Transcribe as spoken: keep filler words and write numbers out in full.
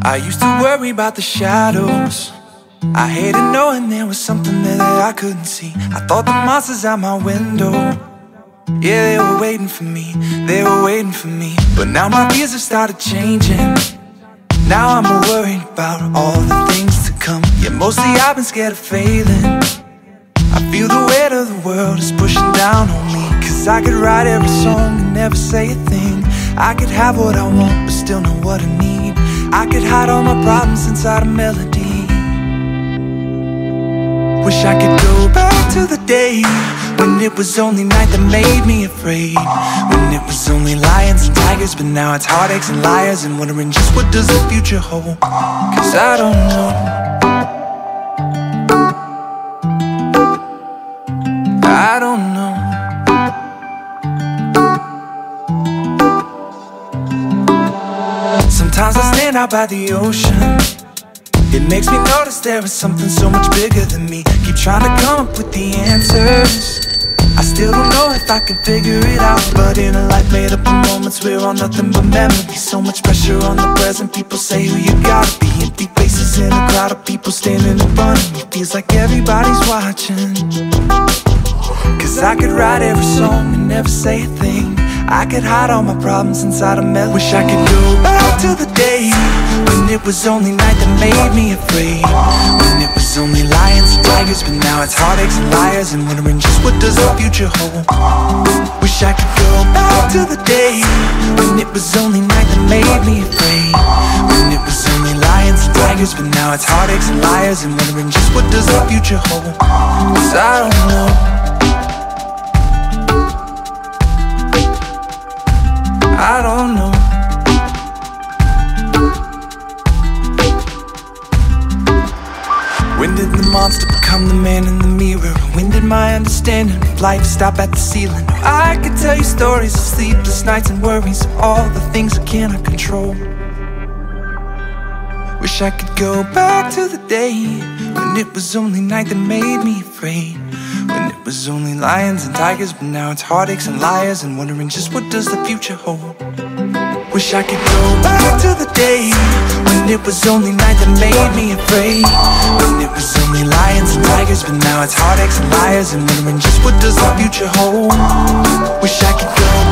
I used to worry about the shadows. I hated knowing there was something there that I couldn't see. I thought the monsters out my window, yeah, they were waiting for me, they were waiting for me. But now my fears have started changing. Now I'm worried about all the things to come. Yeah, mostly I've been scared of failing. I feel the weight of the world is pushing down on me. Cause I could write every song and never say a thing. I could have what I want but still know what I need. I could hide all my problems inside a melody. Wish I could go back to the day when it was only night that made me afraid, when it was only lions and tigers, but now it's heartaches and liars, and wondering just what does the future hold. Cause I don't know, I don't know. Sometimes I stand out by the ocean. It makes me notice there is something so much bigger than me. Keep trying to come up with the answers. I still don't know if I can figure it out. But in a life made up of moments, we're all nothing but memories. So much pressure on the present. People say who you gotta be. Empty faces in a crowd of people standing in front of me. Feels like everybody's watching. Cause I could write every song and never say a thing. I could hide all my problems inside a melody. Wish I could go back to the day when it was only night that made me afraid, when it was only lions and tigers, but now it's heartaches and liars, and wondering just what does the future hold. Wish I could go back to the day when it was only night that made me afraid, when it was only lions and tigers, but now it's heartaches and liars, and wondering just what does the future hold. Cause I don't know, I don't know. When did the monster become the man in the mirror? When did my understanding of life stop at the ceiling? I could tell you stories of sleepless nights and worries of all the things I cannot control. Wish I could go back to the day when it was only night that made me afraid, when it was only lions and tigers, but now it's heartaches and liars, and wondering just what does the future hold. Wish I could go back to the day when it was only night that made me afraid, when it was only lions and tigers, but now it's heartaches and liars, and wondering just what does the future hold. Wish I could go